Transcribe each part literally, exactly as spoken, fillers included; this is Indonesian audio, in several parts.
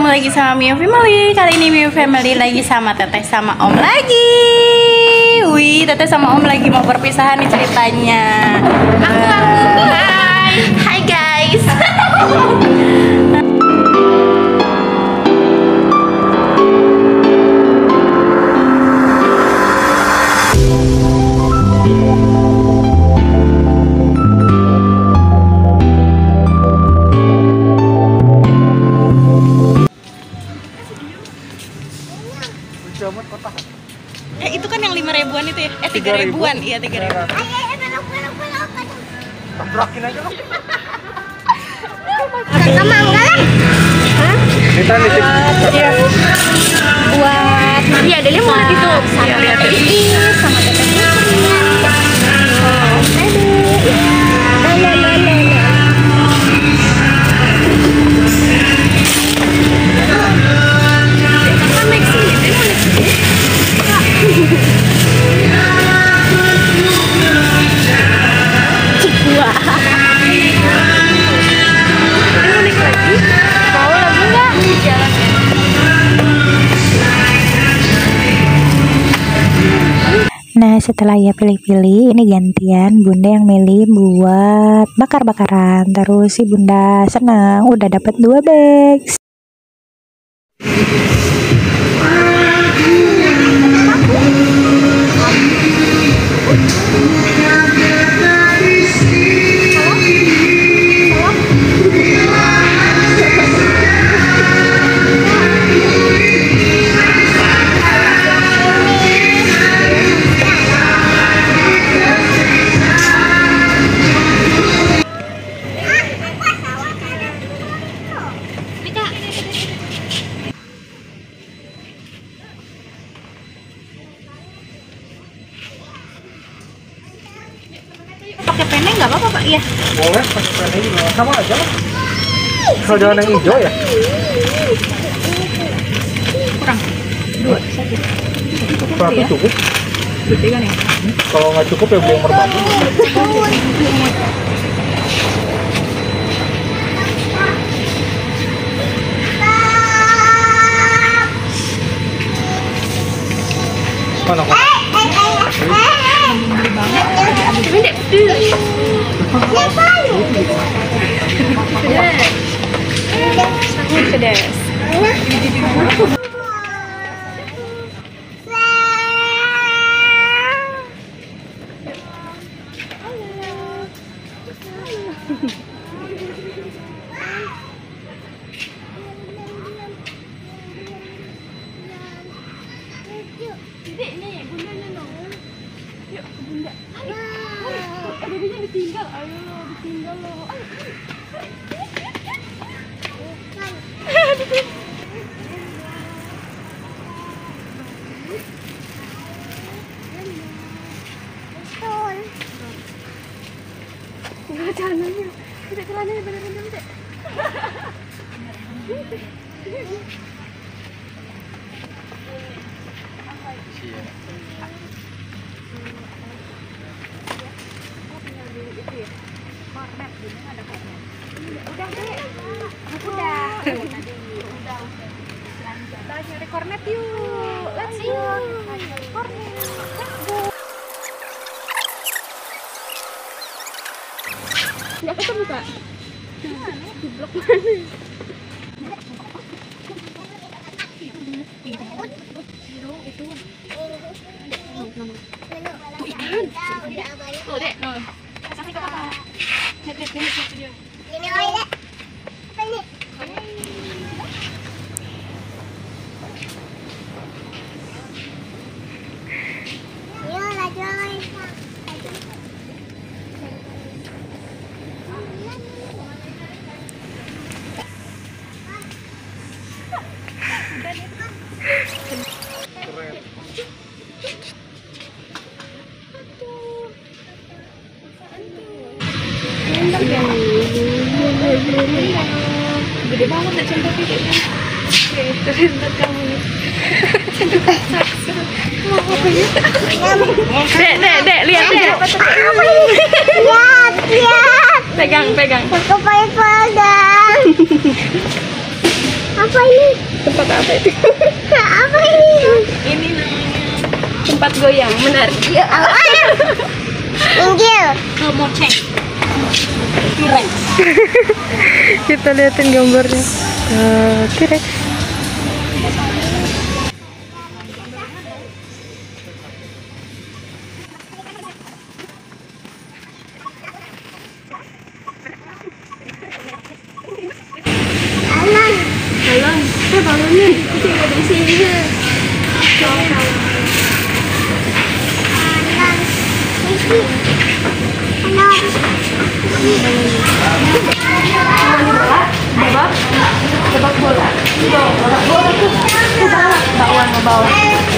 lagi sama Mio Family. Kali ini Mio Family lagi sama Teteh sama Om lagi. Wih, Teteh sama Om lagi mau perpisahan nih ceritanya. Aku aku. Hai. Hai guys. Eh itu kan yang lima ribuan itu ya? Eh tiga ribuan, iya tiga ribuan. Tabrakin aja lo. Kakak mangga lah. Hah? Kita nitip. Iya. Buat iya, Delia mau ditutup. Iya, lihat ini sama tetehnya. Oh, aduh. Lala lala. Kakak naik sini, dia mau naik sini. Wah. Dia mau naik lagi? Mau lagi nggak? Jalan. Nah, setelah ia pilih-pilih, ini gantian Bunda yang milih buat bakar-bakaran. Terus si Bunda senang udah dapat dua bags. Pakai penne nggak apa-apa Pak? Iya. Boleh pakai penne juga sama aja lah. Kalau jangan yang hijau ya. Kurang. Dua, satu. Satu Ya? cukup. Gede kan ya? Kalau nggak cukup ya beli yang merpati. Mana kok? Tapi dek dulu. Sangat pedas. Dek nih, bundanya dong. Yuk ke bunda. Ayo. Ayo, babynya ditinggal. Ayo, ditinggal loh. Ayo. Betul. Celananya. Tidak celananya benar-benar tidak. Udah deh, udah, udah, udah nyari kornet yuk, let's go, kornet, let's go. Nggak ketemu Kak? Di blok mana? Oh, Dek, no. Kasih ke Papa. Lihat, lihat, lihat video. Ini oi, Dek. Apa ini? Yo, laju oi. Gede banget nak contoh videonya. Oke, keren banget kamu. Dek, dek, dek, lihat dek. Lihat, lihat. Pegang, pegang. Aku pengen pegang. Apa ini? Tempat apa itu? Apa ini? Ini namanya tempat goyang menarik. Ya, Inggil. Mau cek. Kita liatin gambarnya. Uh, T-Rex. Balon. Balon. Eh balonnya tinggal di sini. Balon. Sepak bola, sepak bola tuh bawah ke bawah.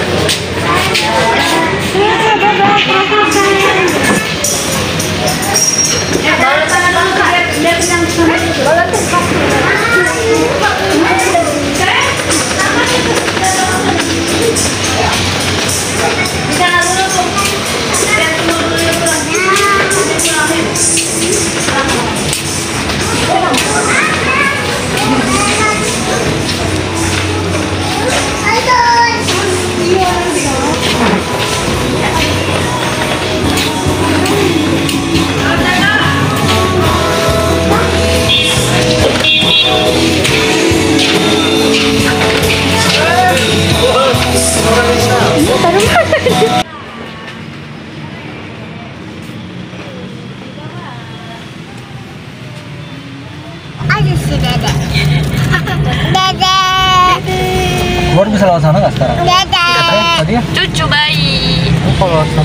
Aduh si Dede. Dede. Baru bisa lewat sana nggak sekarang? Dede. Eh, tadi ya? Cucu bayi. Oh, kalau sama.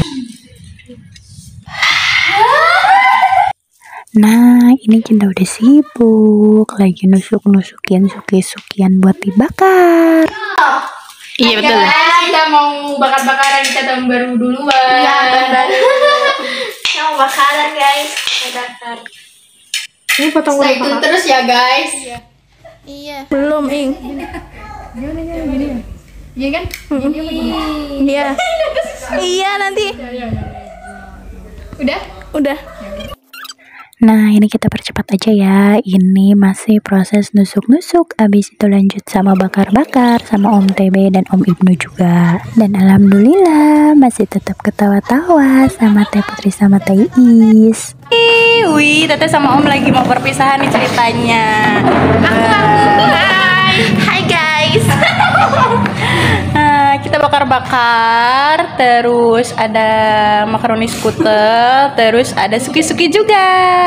Nah, ini kita udah sibuk lagi nusuk-nusukin suki-sukian buat dibakar. Iya betul. Kita mau bakar-bakaran, kita tahun baru duluan. Iya, tahun baru. Kita mau bakaran guys. Bakar. Ini potong Stay tune terus ya guys. Iya. belum, Ing. Iya kan? Iya. Iya nanti. Udah? Udah. Nah, ini kita percepat aja ya. Ini masih proses nusuk-nusuk. Abis itu lanjut sama bakar-bakar sama Om T B dan Om Ibnu juga. Dan alhamdulillah masih tetap ketawa-tawa sama Teh Putri sama Teh Is. Wih, Teteh sama Om lagi mau perpisahan nih ceritanya. Aku aku. Hai. Hai guys. Nah, kita bakar-bakar, terus ada makaroni skutel, terus ada suki-suki juga.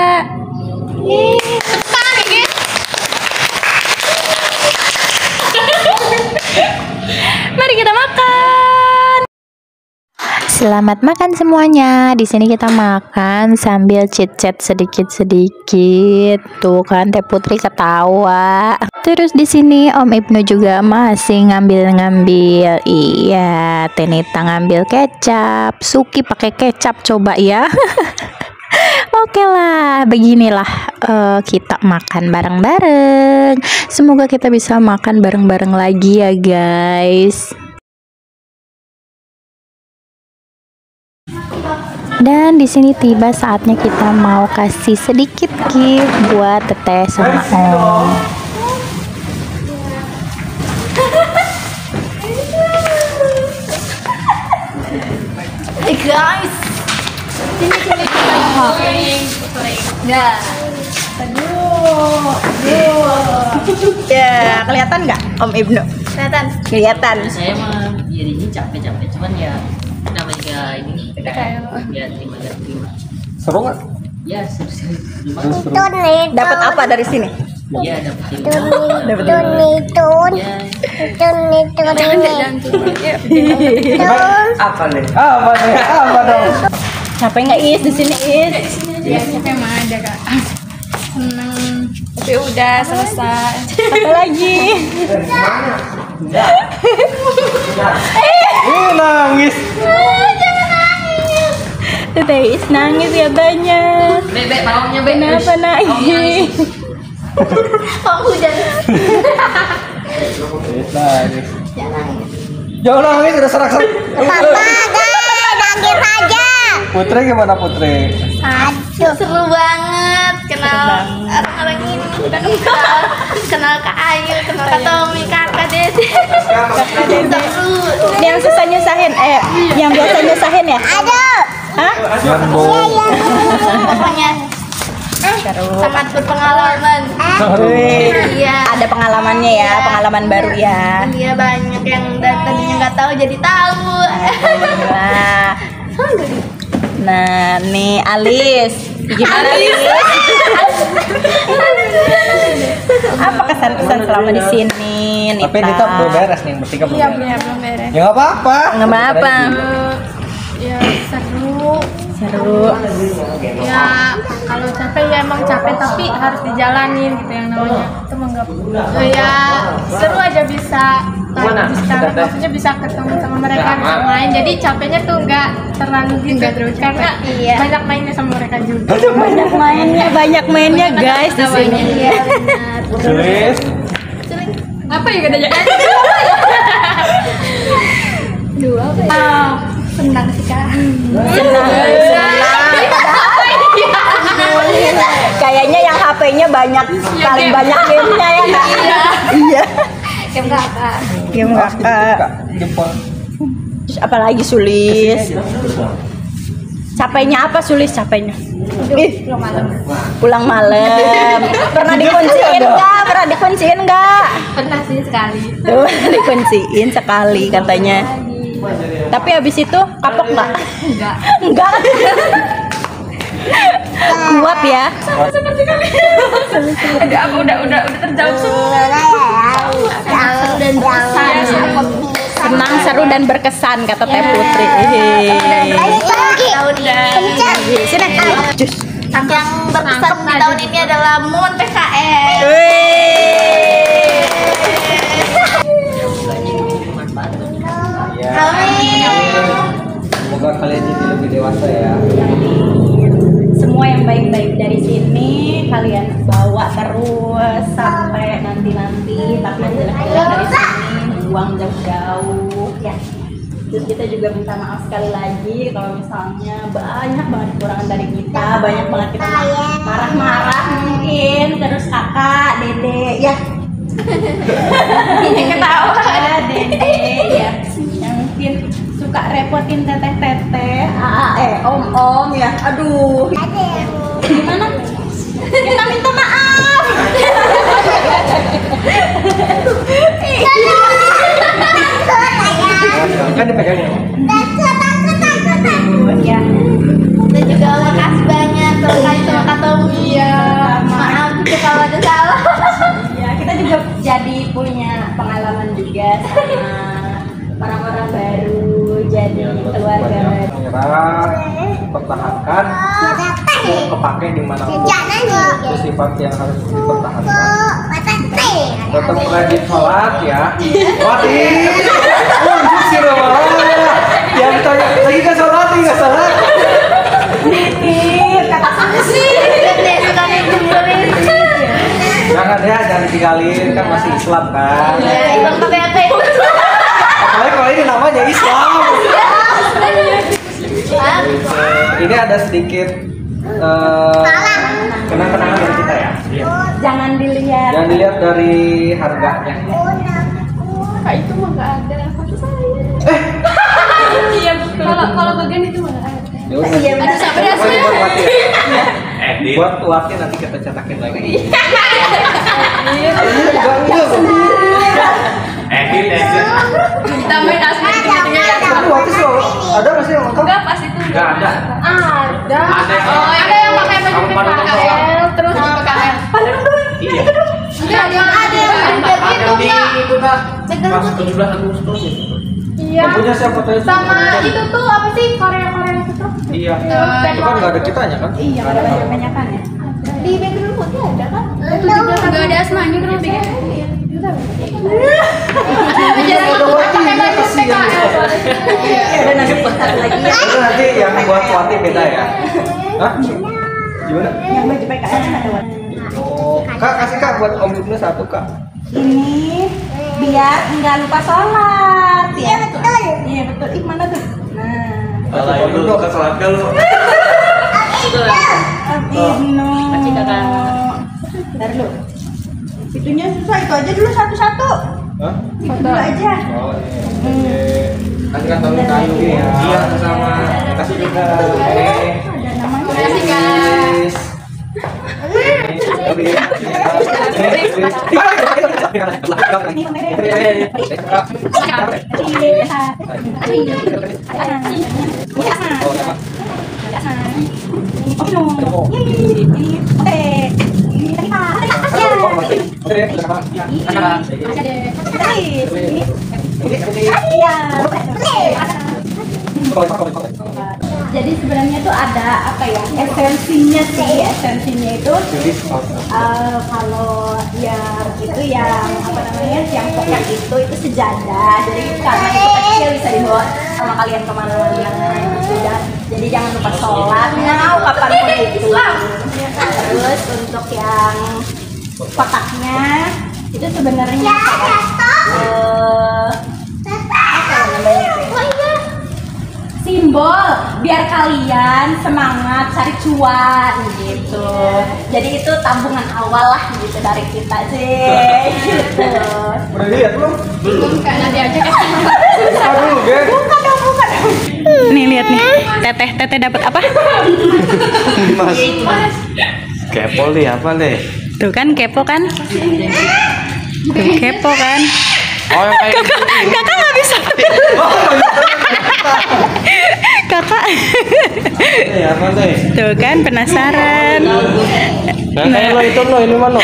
Mari kita makan. Selamat makan semuanya. Di sini kita makan sambil chit-chat sedikit-sedikit. Tuh kan Teh Putri ketawa. Terus di sini Om Ibnu juga masih ngambil-ngambil. Iya, Tenita ngambil kecap. Suki pakai kecap coba ya. Oke lah, beginilah uh, kita makan bareng-bareng. Semoga kita bisa makan bareng-bareng lagi ya guys. Dan di sini tiba saatnya kita mau kasih sedikit gift buat Teteh sama Om. Hey guys. Sini sini Nah. Aduh. Aduh. Ya, kelihatan nggak Om Ibnu? Kelihatan. Kelihatan. Saya mah jadinya capek-capek, cuman ya namanya ini ya terima dan terima. Seru nggak? Ya seru-seru. Seru. Dapat apa dari sini? Ya dapat Dapat Tun, ya tun, tun, Apa nih? Apa nih? Apa dong? Capek nggak Is di sini Is? Ya, capek mah ada Kak. Seneng. Tapi udah selesai. Apa lagi? Ih, nangis. Teteh Is nangis katanya. bebek baunya bebek. Kenapa nangis? kok hujan? Nangis. Jangan nangis, udah serak-serak. Papa, guys, nangis aja. Putri gimana Putri? Aduh, seru banget kenal orang-orang ini. Udah kenal, kenal Kak Ayu, kenal Kak Tommy. Kakak Dede. Ini yang susah nyusahin, eh, yang biasa nyusahin ya? Ada. Hah? Pokoknya Seru. sangat berpengalaman. Wih, Iya. ada pengalamannya ya, pengalaman baru ya. Iya, banyak yang dari tadinya nggak tahu jadi tahu. Nah, nah nih Alis, gimana Alis? Apa kesan-kesan selama di sini, Nita? Tapi Nita belum beres nih, bertiga belum Iya, beres. belum belum beres. Ya nggak apa-apa. Nggak apa-apa. Ya seru. Seru. Ya kalau capek ya emang capek tapi harus dijalanin gitu yang namanya itu menggap. Ya seru aja bisa bisa maksudnya bisa ketemu sama mereka bisa main. Jadi capeknya tuh nggak terlalu gitu karena banyak mainnya sama mereka juga. Banyak mainnya, banyak mainnya guys di sini. Iya benar. Sulis. Apa ya katanya? Dua apa ya? Oh, senang sih kak. Senang. Kayaknya yang H P-nya banyak, paling banyak gamenya ya Kak? Iya. Game kakak. Game kakak. Jempol. Terus apalagi Sulis? Capeknya apa Sulis capeknya? Ih, pulang malam. Pernah dikunciin nggak? Pernah dikunciin nggak? Pernah sih sekali. Tuh, dikunciin sekali katanya. Tapi habis itu kapok nggak? Enggak. Enggak. Kuat ya. Seperti kalian. Udah aku udah udah udah terjawab semua. Seru dan berkesan. Senang, seru dan berkesan kata Teh Putri. Tahun ini. Sini. Jus. Yang berkesan di tahun ini adalah Moon P K S. Amin. Semoga kalian jadi lebih dewasa ya. Semua yang baik-baik dari sini kalian bawa terus sampai nanti-nanti, tapi yang jelek-jelek dari sini buang jauh-jauh ya. Terus kita juga minta maaf sekali lagi kalau misalnya banyak banget kekurangan dari kita, banyak banget kita marah-marah mungkin, terus kakak, dede ya. Ini ketawa dede ya, yang mungkin suka repotin teteh-teteh, ah, eh om-om ya, aduh. Gimana? Kita minta maaf. Kan dipegangnya. Ya. Dan juga makasih banyak terkait sama kata Iya. Maaf juga kalau ada salah. Ya, kita juga jadi punya pengalaman juga sama orang-orang baru, jadi keluarga baru. Menyerah, pertahankan, kepake di mana pun. Itu sifat yang harus dipertahankan. Tetap rajin sholat ya. Wati, unjuk sih malah. Yang tanya lagi nggak sholat, nggak sholat. Mikir kata Sih, deh suka ditinggalin. Jangan ya, jangan ditinggalin kan masih Islam kan. Ya, Islam pakai apa itu? Apalagi kalau ini namanya Islam. Ah, Ini ada sedikit eh, kenang-kenangan dari kita ya. jangan dilihat. Jangan dilihat dari harganya. Kak itu mah nggak ada foto saya. Iya betul. Kalau kalau bagian itu mah nggak ada. Ya udah. Iya, Aduh sampai Pokoknya rasanya. buat Wati ya. Buat Wati nanti kita cetakin lagi. Iya, enggak, enggak. Edit, edit. Tambahin asli tiga-tiga ya. Tapi Wati selalu ada nggak sih yang lengkap? Enggak pas itu. Enggak ada. Ada. Ada. Oh, ada yang pakai baju P K L terus di P K L. Iya. Enggak ada yang ada yang kayak gitu enggak. Itu kan Pegang pas tuh. tujuh belas Agustus ya. Iya. Oh, punya siapa fotonya? Sama itu tuh apa sih Korea-Korea itu tuh? Iya. Nah, Itu kan nggak ada kitanya kan? Iya, Nggak ada. Kebanyakan ya. di background putih ada kan? Enggak ada asmanya kenapa ya? Jarang aku pakai baju P K L. Udah nanti bentar lagi ya. Itu nanti yang buat Wati beda ya. Hah? Gimana? Yang baju P K L ada Wat. Oh, Kak kasih Kak buat Om Ibnu satu Kak. Ini biar nggak lupa sholat ya. Betul. Iya betul. Ih mana tuh? Nah. Kalau itu ke sholat dulu. Ibnu. Ntar dulu. Itunya susah, itu aja dulu satu-satu. Hah? Foto aja. Oh, iya. Nanti kan tahun kayu ya. Iya, sama. Kasih juga. Eh. Ada namanya. Kasih guys. Jadi sebenarnya tuh ada apa ya, esensinya sih, esensinya itu uh, kalau yang itu yang apa namanya, yang pocket itu itu sejadah. Jadi karena itu kecil bisa dibawa sama kalian kemana-mana gitu. Dan jadi jangan lupa sholat mau kapanpun itu. Terus untuk yang kotaknya itu sebenarnya kayak uh, apa ya namanya itu? Simbol biar kalian semangat cari cuan gitu. Jadi itu tabungan awal lah gitu dari kita sih. Gitu. Udah lihat belum? Belum Kak, nanti aja kan. Aduh, Gen. Buka dong, buka dong. Nih lihat nih, teteh teteh dapat apa? Mas. Kepo nih apa nih? Tuh kan kepo kan? Tuh kepo kan? Oh yang kayak Kakak, kakak nggak bisa. Kakak, ini apa nih? tuh kan penasaran. Nah, kayak lo itu lo ini mana?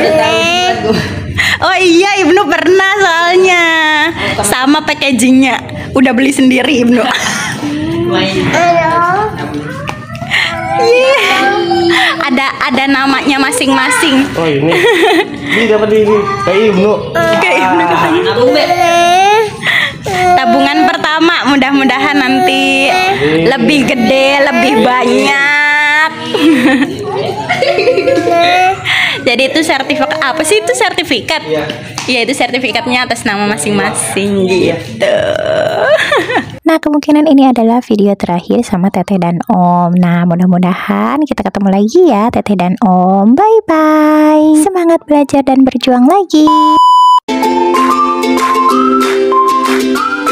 Oh iya, Ibnu pernah soalnya. Sama packagingnya. Udah beli sendiri Ibnu. Iya. Ada ada namanya masing-masing. Oh ini. Ini dapat di kayak Ibnu. Kayak Ibnu katanya. Nabung be. Tabungan pertama, mudah-mudahan nanti lebih gede, lebih banyak. Jadi itu sertifikat apa sih itu sertifikat? Iya. Iya itu sertifikatnya atas nama masing-masing gitu. Nah, kemungkinan ini adalah video terakhir sama Teteh dan Om. Nah, mudah-mudahan kita ketemu lagi ya Teteh dan Om. Bye-bye. Semangat belajar dan berjuang lagi.